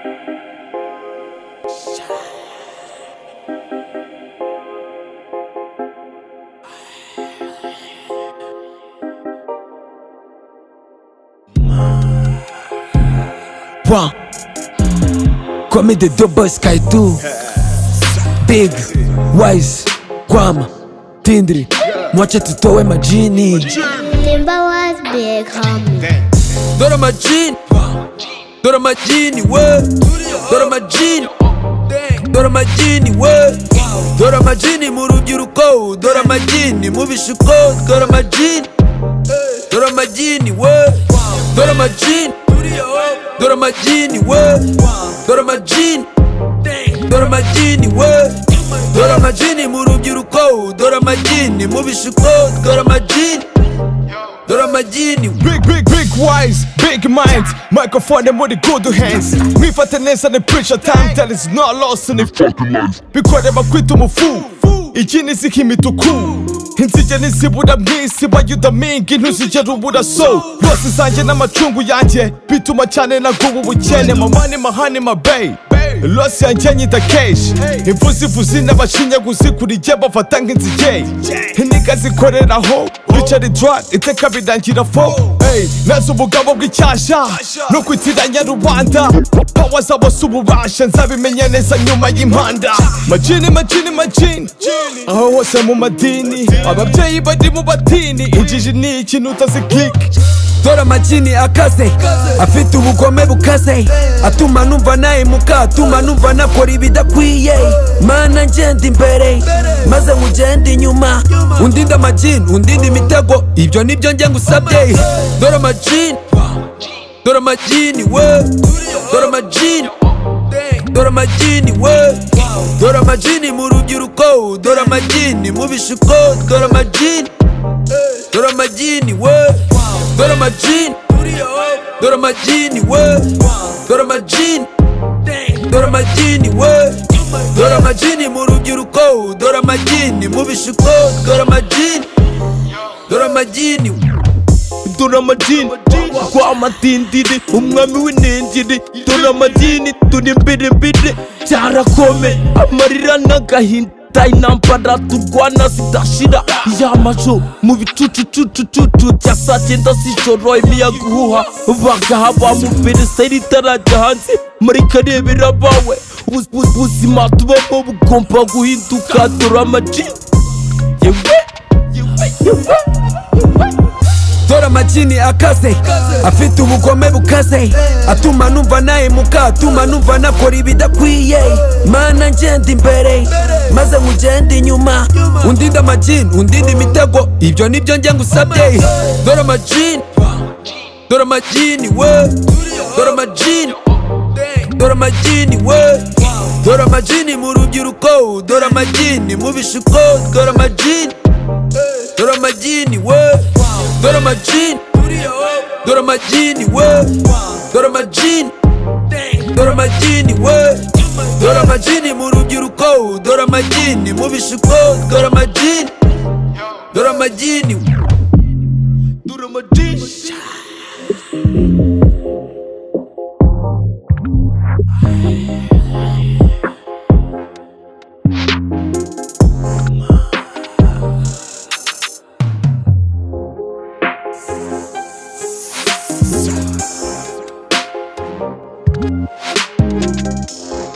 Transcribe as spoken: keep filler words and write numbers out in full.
One. Kwame the double sky two. Big, wise, Kwama, Tindri. Mwache tutowe majini. Limba was big homie. Dora majini, Dora majini, what? Dora majini, Dora majini, what? Dora majini murujuruko, Dora majini mubishuko, Dora majini, Dora majini, what? Dora majini, Dora majini, what? Dora majini, Dora majini, what? Dora majini murujuruko, Dora majini mubishuko, Dora majini, Dora majini. Big, big, big wise, big minds. Microphone them with the good hands. Me for tennis and the preacher time that is not lost in the fucking life. Because I'm a quit to my fool. Ikini sikimi tuku. Insije nisibuda misi bayuda mingi nusije rubuda so. Rosi sanje na machungu yanje. Bitu machane na gugu buchene. Mamani mahani mabay. Losi yanje nyita cash. Imfuzi fuzi n'abashinya guzikuri jeba fatangi nzije. Hinika zikorera ho. Richard drug iteka bidangira fo. Hey, nazo ubugabo bw'icyasha no kwitiranya rubanda. Power zabo sububasha nzabimenya neza nyuma y'impanda. Majini majini majini. Aho hose mu madini. Ababyeyi bari mu batini. Injiji ni ikintu utaziklik. Dora majini akaze, afite ubugome bukaze, atuma numva nahemuka, atuma numva nakora ibidakwiye. Mana ngenda imbere maze nkugenda inyuma, undinda majini undinda imitego, ibyo nibyo njye ngusabye. Dora majini, Dora majini, we Dora majini, Dora majini, we Dora majini murujuruko, Dora majini mubishuko, Dora majini, Dora majini, we Dora majini, Dora majini, we Dora majini, Dora majini, we Dora majini murujuruko, Dora majini mubishuko, Dora majini, Dora majini, Dora majini kwa matindiri umwami w'inengeri. Dora majini turi mbere mbere cyarakome amarira n'agahinda intambara turwana zidashira y'amajo mu bicucucucucucu cya saa cyenda z'ijoro imiyaga uhuha bagahaba mu mbere seri itarajya hanze muri karebera bawe ubuzima tubamo bugomba guhinduka. Dora majini yewe yewe yewe. Dora majini akaze, afite ubugome bukaze, atuma numva nahemuka, atuma numva nakora ibidakwiye. Mana ngenda imbere maze nkugenda inyuma, undinda majini undinda imitego, ibyo nibyo njye ngusabye. Dora majini, Dora majini, we Dora majini, Dora majini, we Dora majini murujuruko, Dora majini mubishuko, Dora majini, Dora majini, we Dora majini, Dora majini, we Dora majini, Dora majini, we Dora majini murujuruko, Dora majini mubishuko, Dora majini, Dora majini, Dora majini. Thank you.